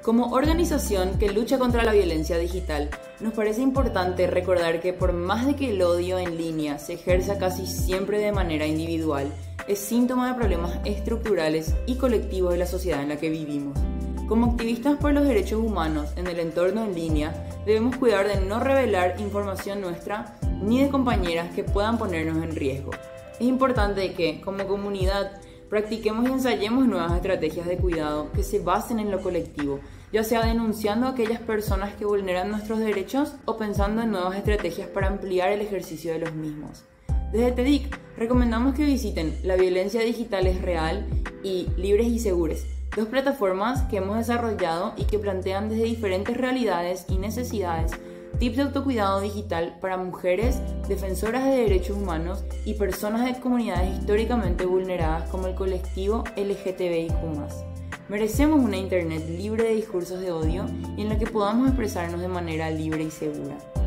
Como organización que lucha contra la violencia digital, nos parece importante recordar que por más de que el odio en línea se ejerza casi siempre de manera individual, es síntoma de problemas estructurales y colectivos de la sociedad en la que vivimos. Como activistas por los derechos humanos en el entorno en línea, debemos cuidar de no revelar información nuestra ni de compañeras que puedan ponernos en riesgo. Es importante que, como comunidad, practiquemos y ensayemos nuevas estrategias de cuidado que se basen en lo colectivo, ya sea denunciando a aquellas personas que vulneran nuestros derechos o pensando en nuevas estrategias para ampliar el ejercicio de los mismos. Desde TEDIC recomendamos que visiten La Violencia Digital es Real y Libres y Seguras, dos plataformas que hemos desarrollado y que plantean desde diferentes realidades y necesidades tips de autocuidado digital para mujeres, defensoras de derechos humanos y personas de comunidades históricamente vulneradas como el colectivo LGTBIQ+. Merecemos una internet libre de discursos de odio y en la que podamos expresarnos de manera libre y segura.